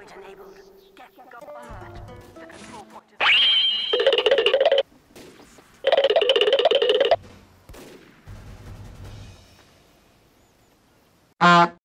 Target enabled. Get go alert. The control point is...